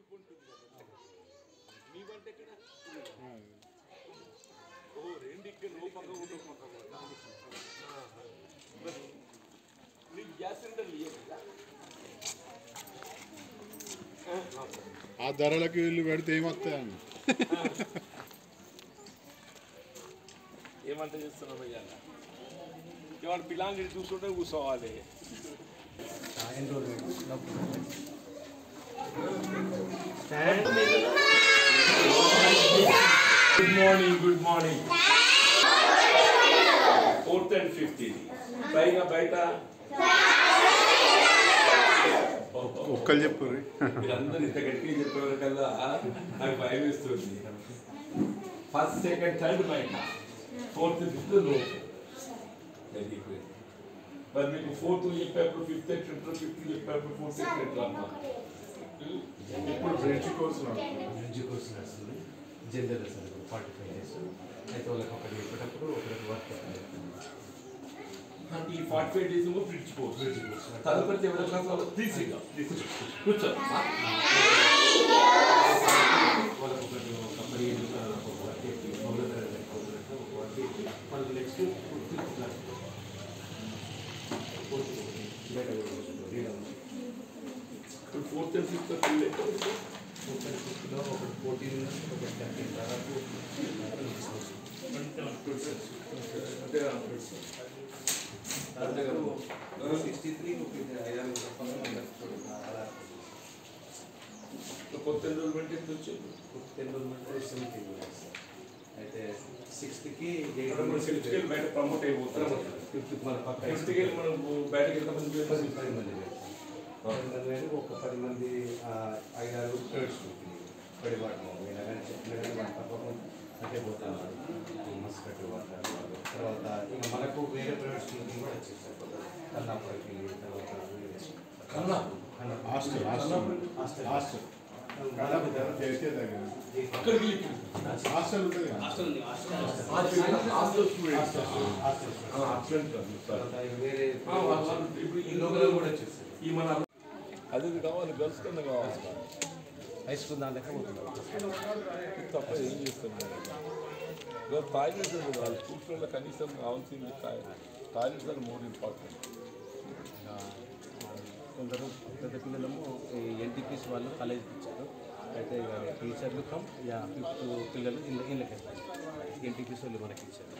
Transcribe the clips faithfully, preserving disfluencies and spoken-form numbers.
మీ వంట ఎక్కడ ఓ రెండు ఇక్కడ లోపల నీకు గ్యాస్ సిలిండర్ లేదు ఆ ధరలకు వీళ్ళు పెడితే ఏమొస్తాయని ఏమంట చేస్తున్నావు అయ్యా ఏమన్నా పిల్లల్ని చూస్తుంటే కూర్చోవాలి good morning good morning fourth and fifth పైగా బయట ఒక్కరు చెప్పు మీరందరూ ఇంత గట్టిగా చెప్పేవారు కదా నాకు భయం వేస్తుంది ఫస్ట్ సెకండ్ థర్డ్ బయట ఫోర్త్ ఫిఫ్త్ లోపు వెరీ గుడ్ మరి మీకు ఫోర్త్ చెప్పేప్పుడు ఫిఫ్త్ ఎట్లా ఫిఫ్త్ చెప్పేప్పుడు ఫోర్త్ ఎట్లా అమ్మా ఇప్పుడు బ్రిడ్జ్ కోర్స్ బ్రిడ్జ్ కోర్స్ నడుస్తుంది general sir forty five days అయితే వాళ్ళకి ఒకటి చెప్పేటప్పుడు ఒకరికి వర్క్ అంటే ఈ forty five days bridge course bridge course తదుపరి ఎవరి క్లాస్ వాళ్ళు తీసిగా కూర్చో వాళ్ళకి ఒకటి ఒక పదిహేను వర్క్ చెప్పి మొదలు వర్క్ చెప్పి వాళ్ళకి next fifth class fourth fourth and fifth fourth and ఫిఫ్త్లో ఒకటి ఫోర్టీన్ ఒకటి థర్టీన్ దాదాపు సిక్స్టీ త్రీ ఐదారు అలా కొత్త ఎన్రోల్మెంట్ ఎంత వచ్చింది కొత్త ఎన్రోల్మెంట్ సెవెంటీ అయితే సిక్స్త్కి సిక్స్త్కి బయట ప్రమోట్ అయిపోతారు ఫిఫ్త్ మన పక్క ఫిఫ్త్కి మనం బయటకి ఎంతమంది పది పది మంది పది మంది ఒక పది మంది ఐదారు థర్డ్స్ పడి వాడము అయినా కానీ చెప్పిన కానీ వాళ్ళు తప్పకుండా అంటే పోతాను మస్కట్ వాడతారు తర్వాత ఇక మనకు వేరే ప్రైవేట్ స్కూల్కి కూడా వచ్చేసారు కన్నాపూర్కి తర్వాత హాస్టల్ హాస్టల్ హాస్టల్ అక్కడికి హాస్టల్ ఉంటుంది వేరే ఈ లోకల్ కూడా వచ్చేసారు ఈ మన అది కావాలి గర్ల్స్ కన్నా కావాలి హై స్కూల్ దాని లెక్క పోతున్నారు తప్ప ఏం చేస్తున్నారు టాయిలెట్స్ వాళ్ళు స్కూల్స్లో కనీసం కావాల్సింది టాయిలెట్స్ ఆర్ మోర్ ఇంపార్టెంట్ కొందరు పెద్ద పిల్లలము ఎన్టీపీస్ వాళ్ళు కాలేజ్ ఇచ్చారు అయితే టీచర్లు కమ్ యా ఫిఫ్త్ పిల్లలు ఇళ్ళ ఇళ్ళకి వెళ్తారు ఎన్టీపీస్ వాళ్ళు మనకి ఇచ్చారు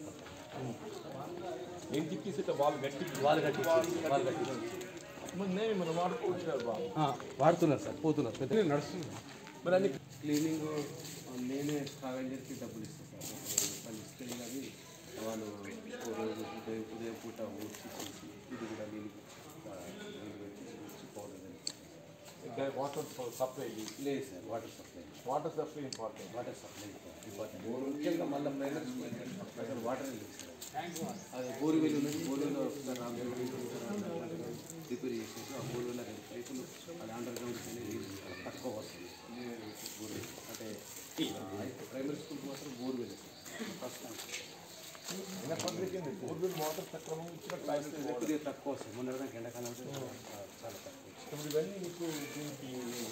ఎన్టీపీస్ ఇట్లా వాళ్ళు గట్టి వాళ్ళు గట్టి వాళ్ళు గట్టి నేను మనం వాడుకోవచ్చు బాబు వాడుతున్నారు సార్ పోతున్నారు పెద్ద నడుస్తుంది మరి అన్ని క్లీనింగ్ నేనే స్కావెంజర్కి డబ్బులు ఇస్తాను సార్ వాళ్ళు ఇస్తే అది వాళ్ళు రోజు ఉదయం ఉదయం పూట ఊడ్చి చేసి ఇది కూడా నీళ్ళు నీళ్ళు పెట్టి ఊడ్చి పౌడర్ వాటర్ సప్లై లేదు sir water supply water supply important water supply important ముఖ్యంగా మళ్ళీ మైనస్ అసలు వాటర్ లేదు సార్ అది బోర్వెల్ ఉన్నది బోర్వెల్ ఒకసారి రిపేర్ చేసేసి ఆ బోర్వెల్ రైతులు అది అండర్ గ్రౌండ్ అనేది తక్కువ వస్తుంది బోర్వెల్ అంటే ప్రైమరీ స్కూల్కి మాత్రం బోర్వెల్ ఫస్ట్ బోర్వెల్ వాటర్ సక్రమం ఇచ్చిన కొద్దిగా తక్కువ వస్తుంది మొన్న దానికి ఎండాకాలం చాలా తక్కువ ఇప్పుడు ఇవన్నీ మీకు దీనికి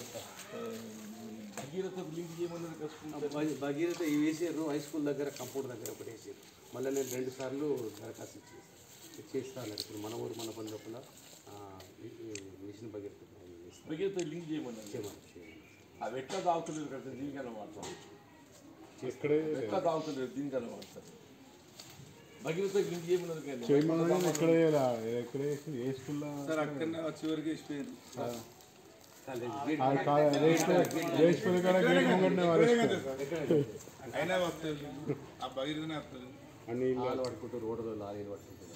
భగీరథ లింక్ చేయమన్నది కష్టం భగీరథ ఇవి వేసారు హై స్కూల్ దగ్గర కంపౌండ్ దగ్గర ఒకటి వేసారు మళ్ళీ నేను రెండు సార్లు దరఖాస్తు ఇచ్చేస్తాను ఇచ్చేస్తాను ఇప్పుడు మన ఊరు మన పని లోపల మిషన్ భగీరథ భగీరథ లింక్ చేయమన్నది చేయమని అవి ఎట్లా తాగుతలేదు కదా దీనికన్నా వాడతారు ఇక్కడే ఎట్లా తాగుతలేదు దీనికన్నా వాడతారు భగీరథ లింక్ చేయమన్నది కానీ చేయమని ఎక్కడే ఎక్కడే ఏ స్కూల్లో చివరికి వేసిపోయారు అయినా వస్తుంది ఆ భగీరథనే వస్తుంది అన్ని లారీలు పట్టుకుంటారు రోడ్డు లారీలు పట్టుకుంటారు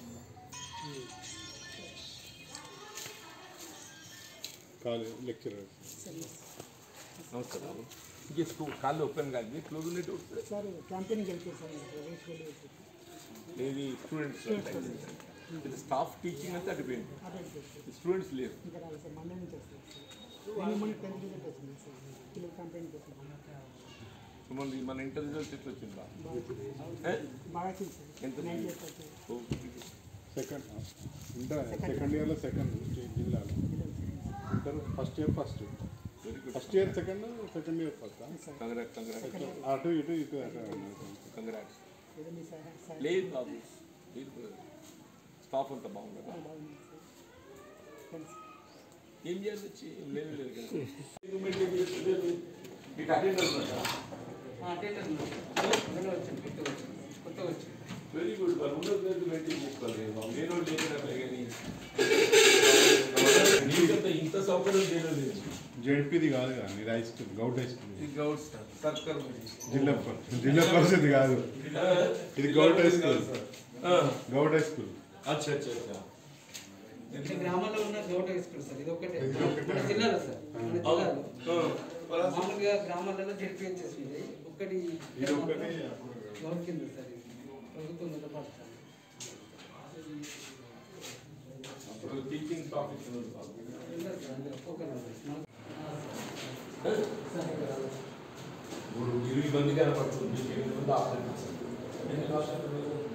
కాలేజ్ లెక్చరర్ నమస్కారం ఇంకే స్కూల్ కాళ్ళు ఓపెన్ కాదు క్లోజ్ ఉన్నట్టు సార్ క్యాంపెయిన్ గెలిపేసాను ఏది స్టూడెంట్స్ స్టాఫ్ టీచింగ్ అంతా అడిపోయింది స్టూడెంట్స్ లేరు ఇంకా రాలేదు సార్ మండే నుంచి వస్తుంది నేను మన టెన్త్ రిజల్ట్ వచ్చింది సార్ పిల్లలు క్యాంపెయిన్ కోసం మన మన ఇంటర్ రిజల్ట్స్ ఎట్లా వచ్చిందా బాగా వచ్చింది సార్ ఎంత నైన్ ఇయర్స్ వచ్చింది సెకండ్ ఇంటర్ సెకండ్ ఇయర్లో సెకండ్ జిల్లాలో inter first year first first year second second year first congrat congrat అటు ఇటు ఇటు అటు కంగ్రాట్ ఏదో మీ సహాయ సహాయ లేదు బాబు స్టాఫ్ అంతా బాగుండదా ఏం చేయాలి వచ్చి లేదు లేదు కదా మీకు అటెండర్ ఉన్నారా వెరీ గుడ్ మరి ఉండదు లేదు మెయింటైన్ చేసుకోవాలి నేను లేకుండా కానీ నీకంత ఇంత సౌకర్యం చేయలేదు జెడ్పీది కాదు కదా మీరు high school govt high school govt సర్కార్ జిల్లా పరిషత్ జిల్లా పరిషత్ కాదు ఇది govt high school govt high school అచ్చా అచ్చా అచ్చా అంటే గ్రామాల్లో ఉన్న గౌట్ హై స్కూల్ సార్ ఇది ఒకటే మన జిల్లాలో సార్ మన జిల్లాలో మామూలుగా గ్రామాలలో జెడ్పీహెచ్ఎస్ ఉంది ఒక్కటి ఇది ఒకటి గౌట్ కింద సార్ ఇది ప్రభుత్వం నిలబడతారు అప్పుడు టీచింగ్ టాపిక్ ఉండదు సార్ అందులో ఫోకస్ ఉంది ఇప్పుడు ఇరవై మంది కనపడుతుంది ఎనిమిది మంది ఆపరేషన్ ఎన్ని రాష్ట్రాలు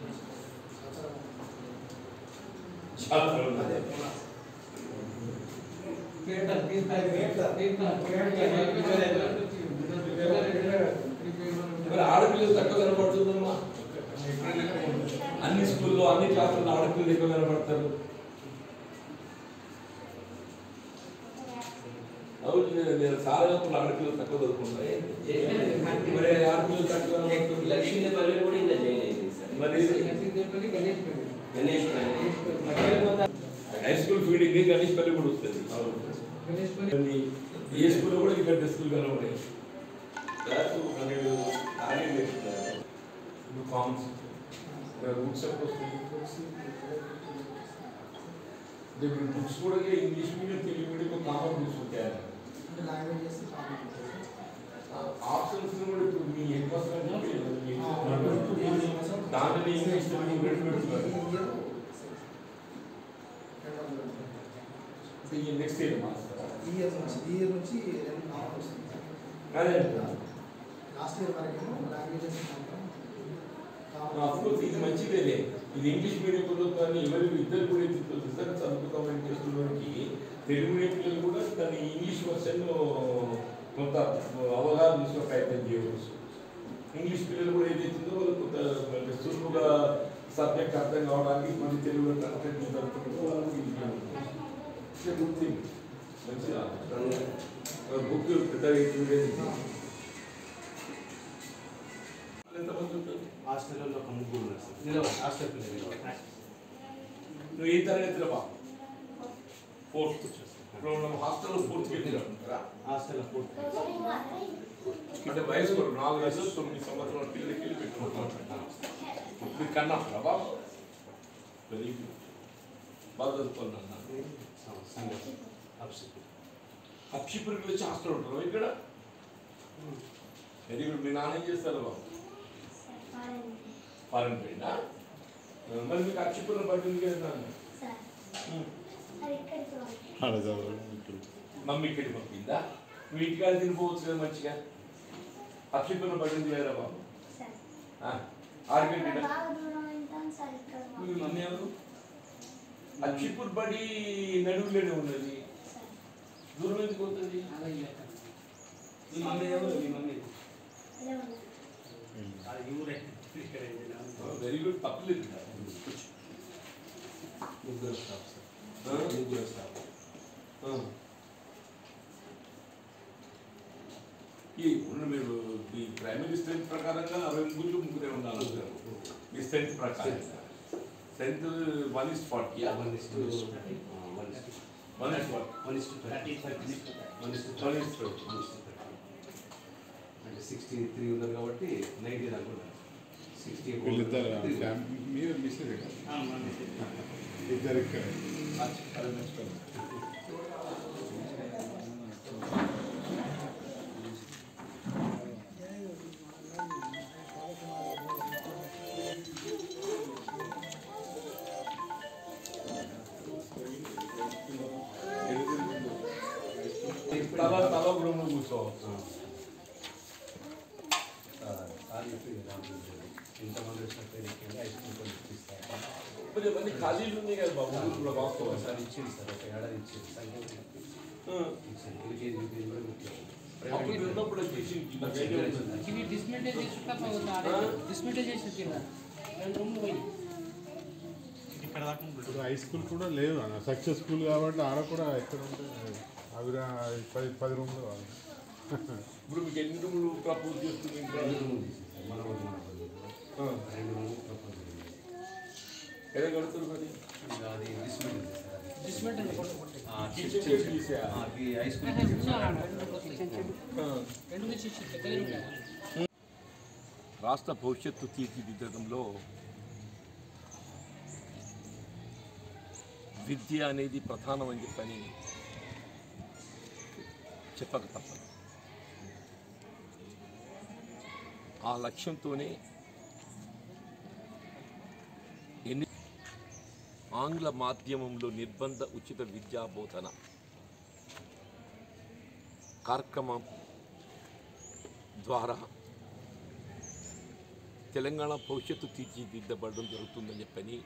చాలా మరి ఆడపిల్లలు తక్కువ కనపడుతుందమ్మా అన్ని స్కూల్లో అన్ని క్లాసుల్లో ఆడపిల్లలు ఎక్కువ కనపడతారు అవును నేను చాలా ఆడపిల్లలు తక్కువ చదువుకుంటాయి మరి ఆడపిల్లలు తక్కువ లక్ష్మీదేవి కూడా ఇంకా చేయలేదు మరి Ganesh high school feeding Ganeshpalli కూడా వస్తుంది ఏ స్కూల్లో కూడా ఇక్కడ స్కూల్ కనబడాయి ఫార్మ్స్ బుక్స్ వస్తాయి బుక్స్ కూడా English medium Telugu medium common books ఉంటాయి ఆప్షన్స్ కూడా ఇప్పుడు మీ ఎన్ దాంట్లో ఇంగ్లీష్ తెలుగు పెడుతున్నారు నెక్స్ట్ ఇయర్ ఈ ఇయర్ నుంచి ఈ ఇయర్ నుంచి రెండు నాలుగు వస్తుంది అదే లాస్ట్ ఇయర్ వరకు లాంగ్వేజెస్ అఫ్కోర్స్ ఇది మంచిదేలే ఇది ఇంగ్లీష్ మీడియం పిల్లలు ఎవరు ఇద్దరు కూడా ఇద్దరు చదువుతామని చేస్తున్నవాడికి తెలుగు మీడియం పిల్లలు కూడా దాని ఇంగ్లీష్ వర్షన్ కొంత అవగాహన చూసిన ప్రయత్నం చేయవచ్చు ఇంగ్లీష్ పిల్లలు కూడా ఏదైతుందో వాళ్ళు కొంత సులువుగా సబ్జెక్ట్ అర్థం కావడానికి మళ్ళీ తెలుగులో కన్సెంట్ గుడ్ థింగ్ మంచిగా బుక్ పెద్దగా ఎంతమంది ఉంటారు హాస్టల్లో ఒక ముగ్గురు ఉన్నారు సార్ నిలబడి హాస్టల్ పిల్లలు నిలబడి నువ్వు ఏ తరగతిలో బా ఫోర్త్ ఇప్పుడు మనం హాస్టల్లో ఫోర్త్ ఉంటారా హాస్టల్లో పూర్తి అంటే వయసు కూడా నాలుగు వయసు తొమ్మిది సంవత్సరాల పిల్లలకి వెళ్ళి పెట్టుకుంటున్నాం ఇప్పుడు కన్నా బాబు వెరీ గుడ్ బాగా చదువుకున్నా అప్షిపురికి వచ్చి హాస్టల్ ఉంటారు ఇక్కడ వెరీ గుడ్ మీ నాన్న ఏం చేస్తారు బాబు ఫారెన్ పోయిందా మరి మీకు అక్షిపురం పట్టింది కదా మమ్మీ ఇక్కడికి పంపిందా మీ ఇంటికాడ తినిపోవచ్చు కదా మంచిగా అక్షిపురం పట్టింది లేదా బాబు ఆడికి మీ మమ్మీ ఎవరు అక్షిపూర్ బడి నడువులోనే ఉన్నది దూరం ఎందుకు పోతుంది మీ మమ్మీ ఎవరు మీ మమ్మీ వెరీ గుడ్ తప్పలేదు ముగ్గురు స్టాఫ్ సార్ ముగ్గురు స్టాఫ్ ఈ మీరు ఈ ప్రైమరీ స్ట్రెంత్ ప్రకారంగా అరవై ముగ్గురు ముగ్గురే ఉండాలి మీ స్ట్రెంత్ ప్రకారం strength one is forty one is to one is to one is forty one is to thirty one is to one is thirty అంటే సిక్స్టీ త్రీ ఉన్నారు కాబట్టి నైన్టీ దాకా ఉన్నారు సిక్స్టీ వీళ్ళిద్దరు మీరు మిస్ ఇద్దరు ఇక్కడ తల తల గృహంలో కూర్చోవచ్చు ఇంతమంది వచ్చినట్టు హై స్కూల్ పంపిస్తారు మరి ఖాళీలు ఉన్నాయి కదా బాబు ఊరు కూడా వాస్తవం సార్ ఇచ్చింది సార్ ఒక ఏడాది ఇచ్చింది సంఖ్య ఎల్కేజీ యూకేజీ కూడా పెట్టారు. అప్పుడు ఉన్నప్పుడు వచ్చేసి నాకు ఐడియా ఉంది. ఇవి డిస్మెంటల్ చేసుకుంటా పోతారు డిస్మెంటల్ చేసి కింద రెండు రూమ్లు పోయి ఇప్పుడు హై స్కూల్ కూడా లేదు అన్న సక్సెస్ఫుల్ కాబట్టి ఆడ కూడా ఎక్కడ ఉంటే అవి రా- పది పది రూమ్లు కావాలి. ఇప్పుడు మీకు ఎన్ని రూములు ప్రపోజ్ చేస్తుంది ఇంకా రెండు రూములు తీసేసారు. మన ఊరు మన ఊరు. రెండు రూములు ప్రపోజ్ చేశారు. ఎలా కడుతుంది మరి ఇంకా అది డిస్మెంటల్ చేశారు. అది. డిస్మెంటల్ ఆ, కిచెన్ చిన్న- చెట్టు తీసా ఆ, ఈ హై స్కూల్ రెండు తీసి పెద్దగా ఉంటాయి. రాష్ట్ర భవిష్యత్తు తీర్చిదిద్దడంలో విద్య అనేది ప్రధానమని చెప్పని చెప్పక తప్పదు. ఆ లక్ష్యంతోనే ఎన్ని ఆంగ్ల మాధ్యమంలో నిర్బంధ ఉచిత విద్యా బోధన కార్యక్రమం ద్వారా తెలంగాణ భవిష్యత్తు తీర్చిదిద్దబడడం జరుగుతుందని చెప్పని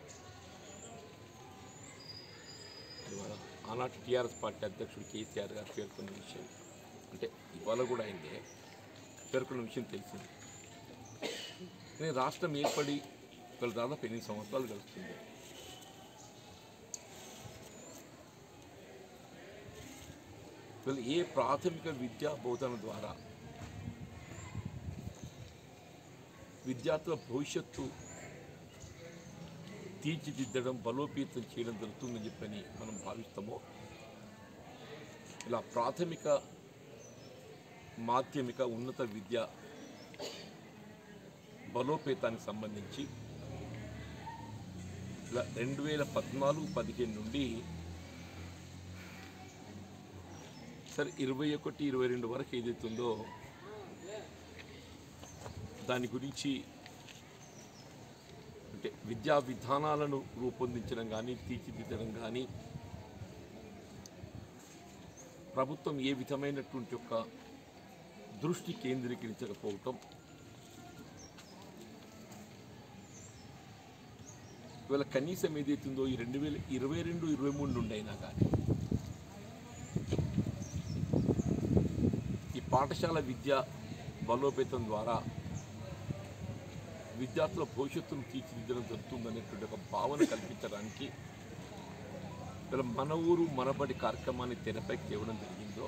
ఇవాళ ఆనాటి టీఆర్ఎస్ పార్టీ అధ్యక్షుడు కేసీఆర్ గారు పేర్కొన్న విషయం అంటే ఇవాళ కూడా అయిందే పేర్కొన్న విషయం తెలిసింది. కానీ రాష్ట్రం ఏర్పడి ఇవాళ దాదాపు ఎనిమిది సంవత్సరాలు గడుస్తుంది. ఇవాళ ఏ ప్రాథమిక విద్యా బోధన ద్వారా విద్యార్థుల భవిష్యత్తు తీర్చిదిద్దడం బలోపేతం చేయడం జరుగుతుందని చెప్పని మనం భావిస్తామో ఇలా ప్రాథమిక మాధ్యమిక ఉన్నత విద్య బలోపేతానికి సంబంధించి ఇలా రెండు వేల పద్నాలుగు పదిహేను నుండి సరే ఇరవై ఒకటి ఇరవై రెండు వరకు ఏదైతుందో దాని గురించి అంటే విద్యా విధానాలను రూపొందించడం కానీ తీర్చిదిద్దడం కానీ ప్రభుత్వం ఏ విధమైనటువంటి యొక్క దృష్టి కేంద్రీకరించకపోవటం, ఇవాళ కనీసం ఏదైతుందో ఈ రెండు వేల ఇరవై రెండు ఇరవై మూడు నుండి అయినా కానీ ఈ పాఠశాల విద్య బలోపేతం ద్వారా విద్యార్థుల భవిష్యత్తును తీర్చిదిద్దడం జరుగుతుందనేటువంటి ఒక భావన కల్పించడానికి ఇలా మన ఊరు మనబడి కార్యక్రమాన్ని తెరపైకి తేవడం జరిగిందో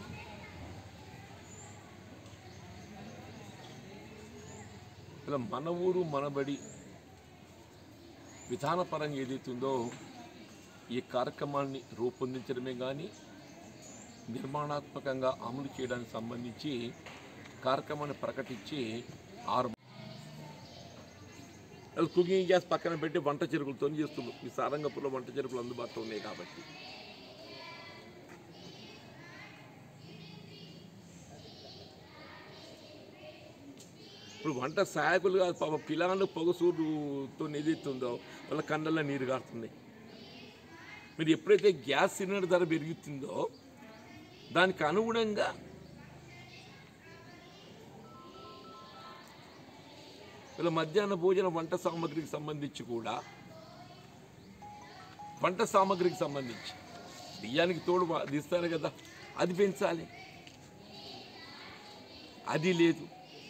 ఇలా మన ఊరు మనబడి విధానపరంగా ఏదైతుందో ఈ కార్యక్రమాన్ని రూపొందించడమే కానీ నిర్మాణాత్మకంగా అమలు చేయడానికి సంబంధించి కార్యక్రమాన్ని ప్రకటించి ఆరు కుకింగ్ గ్యాస్ పక్కన పెట్టి వంట చెరుకులతో చేస్తున్నాం. ఈ సారంగపూర్లో వంట చెరుకులు అందుబాటులో ఉన్నాయి కాబట్టి ఇప్పుడు వంట సహాయకులు కాదు పాప పిల్లలు పొగసూరుతో ఏదైతుందో వాళ్ళ కళ్ళల్లో నీరు కారుతుంది. మీరు ఎప్పుడైతే గ్యాస్ సిలిండర్ ధర పెరుగుతుందో దానికి అనుగుణంగా ఇలా మధ్యాహ్న భోజన వంట సామాగ్రికి సంబంధించి కూడా వంట సామాగ్రికి సంబంధించి బియ్యానికి తోడు తీస్తారు కదా, అది పెంచాలి. అది లేదు.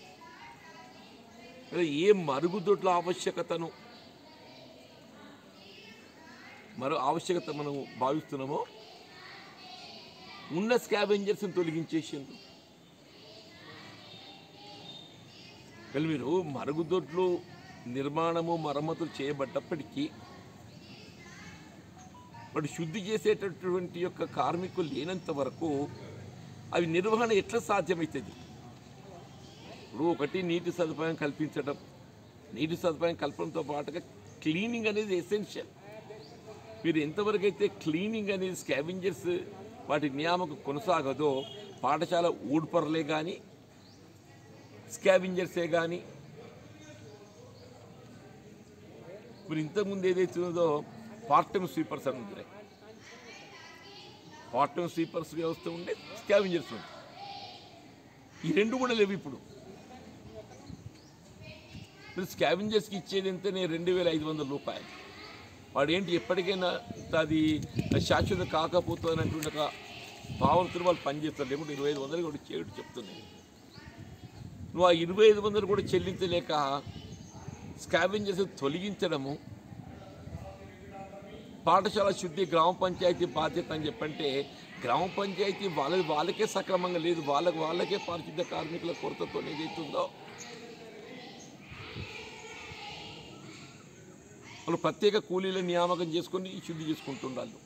ఇలా ఏ మరుగుదొడ్ల ఆవశ్యకతను మరో ఆవశ్యకత మనం భావిస్తున్నామో ఉన్న స్కావెంజర్స్ని తొలగించేసిండ్రు. వీళ్ళు మీరు మరుగుదొడ్లు నిర్మాణము మరమ్మతులు చేయబడ్డప్పటికీ వాడు శుద్ధి చేసేటటువంటి యొక్క కార్మికులు లేనంత వరకు అవి నిర్వహణ ఎట్లా సాధ్యమవుతుంది? ఇప్పుడు ఒకటి నీటి సదుపాయం కల్పించడం, నీటి సదుపాయం కల్పడంతో పాటుగా క్లీనింగ్ అనేది ఎసెన్షియల్. మీరు ఎంతవరకు అయితే క్లీనింగ్ అనేది స్కావెంజర్స్ వాటి నియామకం కొనసాగదో పాఠశాల ఊడ్పర్లే కానీ స్కావెంజర్సే కానీ ఇప్పుడు ఇంతకుముందు ఏదైతే ఉన్నదో పార్ట్ టైం స్వీపర్స్ అని ఉంటాయి. పార్ట్ టైం స్వీపర్స్ వ్యవస్థ ఉండే, స్కావెంజర్స్ ఉండే. ఈ రెండు కూడా లేవు ఇప్పుడు. మీరు స్కావెంజర్స్కి ఇచ్చేది ఎంతనే రెండు వేల ఐదు వందల రూపాయలు. వాడు ఏంటి ఎప్పటికైనా అది శాశ్వత కాకపోతున్నటువంటి ఒక భావనతో వాళ్ళు పనిచేస్తారు, లేకుంటే ఇరవై ఐదు వందలు కూడా చేయడం చెప్తున్నాయి. నువ్వు ఆ ఇరవై ఐదు వందలు కూడా చెల్లించలేక స్కావెంజర్స్ తొలగించడము, పాఠశాల శుద్ధి గ్రామ పంచాయతీ బాధ్యత అని చెప్పంటే గ్రామ పంచాయతీ వాళ్ళ వాళ్ళకే సక్రమంగా లేదు, వాళ్ళకి వాళ్ళకే పారిశుద్ధ కార్మికుల కొరతతో ఏదైతుందో వాళ్ళు ప్రత్యేక కూలీల నియామకం చేసుకొని శుద్ధి చేసుకుంటుండాలి.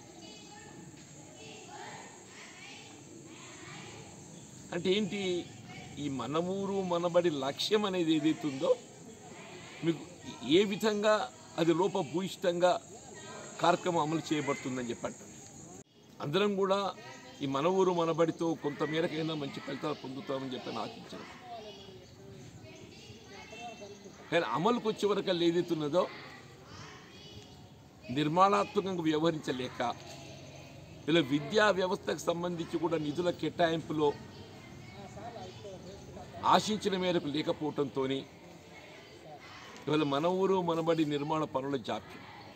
అంటే ఏంటి, ఈ మన ఊరు మనబడి లక్ష్యం అనేది ఏదైతుందో మీకు ఏ విధంగా అది లోపభూయిష్టంగా కార్యక్రమం అమలు చేయబడుతుందని చెప్పండి. అందరం కూడా ఈ మన ఊరు మనబడితో కొంత మేరకైనా మంచి ఫలితాలు పొందుతామని చెప్పి ఆశించారు. కానీ అమలుకు వచ్చే వరకు ఏదైతున్నదో నిర్మాణాత్మకంగా వ్యవహరించలేక, ఇలా విద్యా వ్యవస్థకు సంబంధించి కూడా నిధుల కేటాయింపులో ఆశించిన మేరకు లేకపోవడంతో ఇవాళ మన ఊరు మనబడి నిర్మాణ పనుల జాప్యం.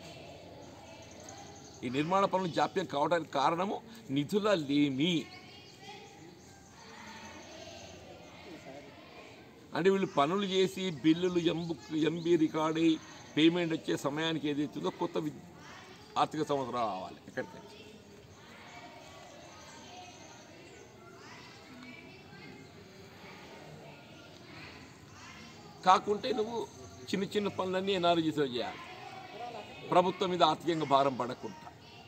ఈ నిర్మాణ పనులు జాప్యం కావడానికి కారణము నిధుల లేమి. అంటే వీళ్ళు పనులు చేసి బిల్లులు ఎంబు ఎంబీ రికార్డ్ అయ్యి పేమెంట్ వచ్చే సమయానికి ఏదైతుందో కొత్త ఆర్థిక సంవత్సరం రావాలి. ఎక్కడికి కాకుంటే నువ్వు చిన్న చిన్న పనులన్నీ ఎన్ఆర్జీసీలో చేయాలి, ప్రభుత్వం మీద ఆర్థికంగా భారం పడకుండా.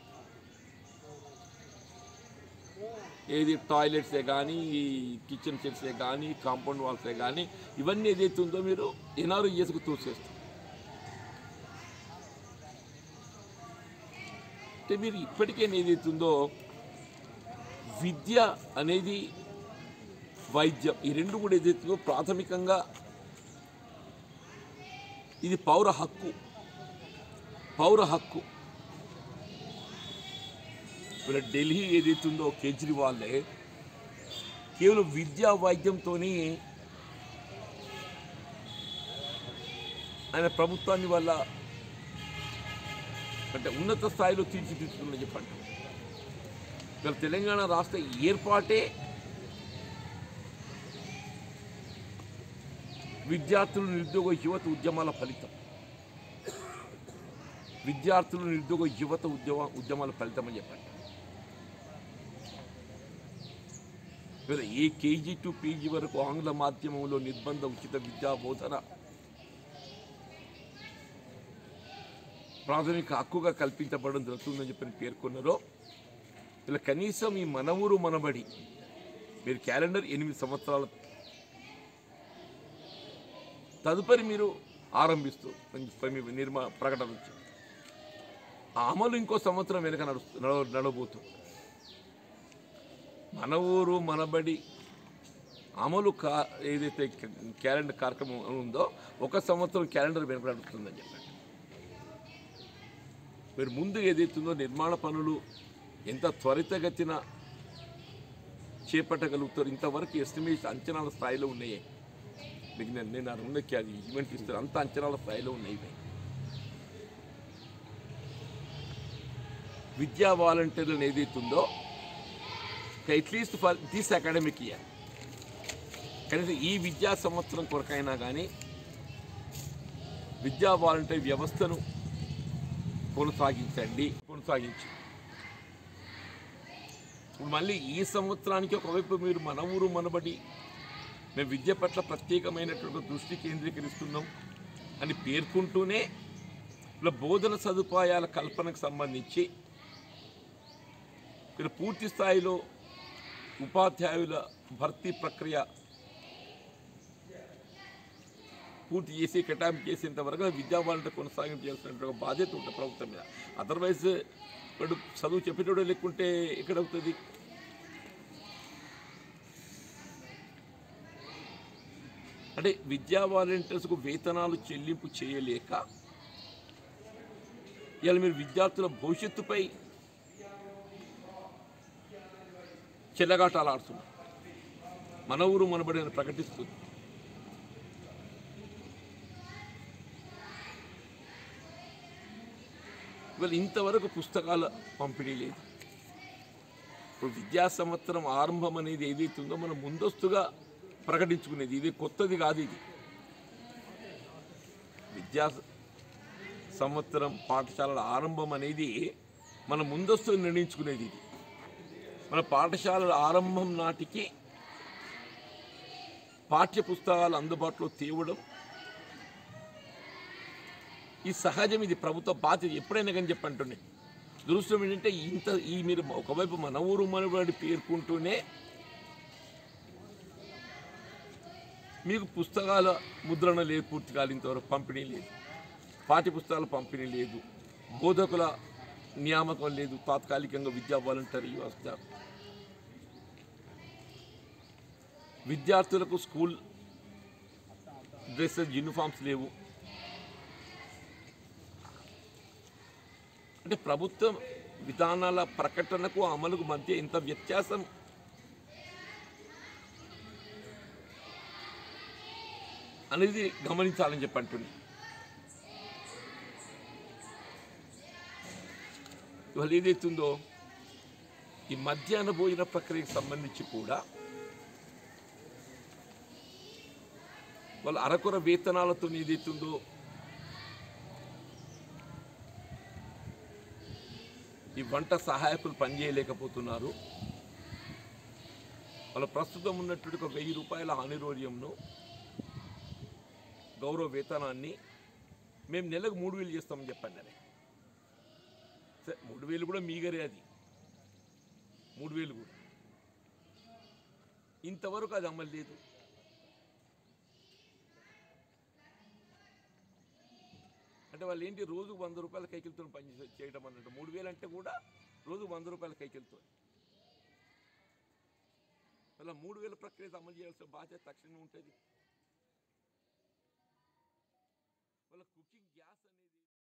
ఏది టాయిలెట్సే కానీ, కిచెన్ సెట్సే కానీ, కాంపౌండ్ వాల్సే కానీ, ఇవన్నీ ఏదైతే ఉందో మీరు ఎన్ఆర్జీఎస్కు తోసేస్తారు. అంటే మీరు ఇప్పటికే ఏదైతుందో విద్య అనేది వైద్యం, ఈ రెండు కూడా ఏదైతుందో ప్రాథమికంగా ఇది పౌర హక్కు. పౌర హక్కు ఇప్పుడు ఢిల్లీ ఏదైతుందో కేజ్రీవాల్లే కేవలం విద్యా వైద్యంతో ఆయన ప్రభుత్వాన్ని వల్ల అంటే ఉన్నత స్థాయిలో తీర్చిదిద్దుతుందని చెప్పండి. ఇక్కడ తెలంగాణ రాష్ట్ర ఏర్పాటే విద్యార్థులు నిరుద్యోగ యువత ఉద్యమాల ఫలితం. విద్యార్థులు నిరుద్యోగ యువత ఉద్యమ ఉద్యమాల ఫలితం అని చెప్పండి. ఏ కేజీ టు పీజీ వరకు ఆంగ్ల మాధ్యమంలో నిర్బంధ ఉచిత విద్యా బోధన ప్రాథమిక హక్కుగా కల్పించబడడం జరుగుతుందని చెప్పని పేర్కొన్నారో, ఇలా కనీసం ఈ మన ఊరు మనబడి మీరు క్యాలెండర్ ఎనిమిది సంవత్సరాల తదుపరి మీరు ఆరంభిస్తూ నిర్మా ప్రకటన నుంచి అమలు ఇంకో సంవత్సరం వెనుక నడుస్తూ నడ నడబోతుంది. మన ఊరు మనబడి అమలు కా ఏదైతే క్యాలెండర్ కార్యక్రమం ఉందో ఒక సంవత్సరం క్యాలెండర్ వెనుక నడుస్తుందని చెప్పండి. మీరు ముందు ఏదైతుందో నిర్మాణ పనులు ఎంత త్వరితగతిన చేపట్టగలుగుతారు. ఇంతవరకు ఎస్టిమేషన్ అంచనాల స్థాయిలో ఉన్నాయి. మీకు నేను నేను అరుణకి అది ఈవెంట్ ఇస్తాను, అంత అంచనాల స్థాయిలో ఉన్నాయి. విద్యా వాలంటీర్లను ఏదైతుందో at least for this academic year కనీసం ఈ విద్యా సంవత్సరం కొరకైనా కానీ విద్యా వాలంటీర్ వ్యవస్థను కొనసాగించండి కొనసాగించు మళ్ళీ ఈ సంవత్సరానికి ఒకవైపు మీరు మన ఊరు మనబడి మేము విద్య పట్ల ప్రత్యేకమైనటువంటి దృష్టి కేంద్రీకరిస్తున్నాం అని పేర్కొంటూనే ఇలా బోధన సదుపాయాల కల్పనకు సంబంధించి మీరు పూర్తి స్థాయిలో ఉపాధ్యాయుల భర్తీ ప్రక్రియ పూర్తి చేసి కేటాయింపు చేసేంత వరకు విద్యా వాలంటీర్ కొనసాగించాల్సిన బాధ్యత ఉంటుంది ప్రభుత్వం మీద. అదర్వైజ్ ఇప్పుడు చదువు చెప్పేటోడు లేకుంటే ఎక్కడవుతుంది? అంటే విద్యా వాలంటీర్స్కు వేతనాలు చెల్లింపు చేయలేక ఇవాళ మీరు విద్యార్థుల భవిష్యత్తుపై చెల్లగాటాలు ఆడుతున్నారు. మన ఊరు మనబడి అని ప్రకటిస్తుంది. ఇవాళ ఇంతవరకు పుస్తకాల పంపిణీ లేదు. ఇప్పుడు విద్యా సంవత్సరం ఆరంభం అనేది ఏదైతే ఉందో మనం ముందస్తుగా ప్రకటించుకునేది, ఇది కొత్తది కాదు. ఇది విద్యా సంవత్సరం పాఠశాలల ఆరంభం అనేది మనం ముందస్తు నిర్ణయించుకునేది. ఇది మన పాఠశాలల ఆరంభం నాటికి పాఠ్య పుస్తకాలు అందుబాటులో తేవడం ఈ సహజం, ఇది ప్రభుత్వ బాధ్యత. ఎప్పుడైనా కానీ చెప్పంటున్నాయి. దురదృష్టం ఏంటంటే ఇంత ఈ మీరు ఒకవైపు మన ఊరు మనబడి పేర్కొంటూనే మీకు పుస్తకాల ముద్రణ లేదు, పూర్తి కాదు, ఇంతవరకు పంపిణీ లేదు, పాఠ్య పుస్తకాల పంపిణీ లేదు, బోధకుల నియామకం లేదు, తాత్కాలికంగా విద్యా వాలంటరీ వ్యవస్థ, విద్యార్థులకు స్కూల్ డ్రెస్సెస్ యూనిఫామ్స్ లేవు. అంటే ప్రభుత్వ విధానాల ప్రకటనకు అమలుకు మధ్య ఇంత వ్యత్యాసం అనేది గమనించాలని చెప్పి అంటుంది. ఇవాళ ఏదైతుందో ఈ మధ్యాహ్న భోజన ప్రక్రియకు సంబంధించి కూడా వాళ్ళ అరకొర వేతనాలతో ఏదైతుందో ఈ వంట సహాయకులు పనిచేయలేకపోతున్నారు. వాళ్ళ ప్రస్తుతం ఉన్నటువంటి ఒక వెయ్యి రూపాయల ఆనిరోర్యంను గౌరవ వేతనాన్ని మేము నెలకు మూడు వేలు చేస్తామని చెప్పండి. అని సరే, మూడు వేలు కూడా మీగరే, అది మూడు వేలు కూడా ఇంతవరకు అది అమలు లేదు. అంటే వాళ్ళు ఏంటి, రోజు వంద రూపాయల కైకిలతో పని చేయడం అన్నట్టు. మూడు వేలు అంటే కూడా రోజు వంద రూపాయల కైకిలతో. అలా మూడు వేల ప్రక్రియ అమలు చేయాల్సిన బాధ్యత తక్షణమే ఉంటుంది. వాళ్ళ కుకింగ్ గ్యాస్ అనేది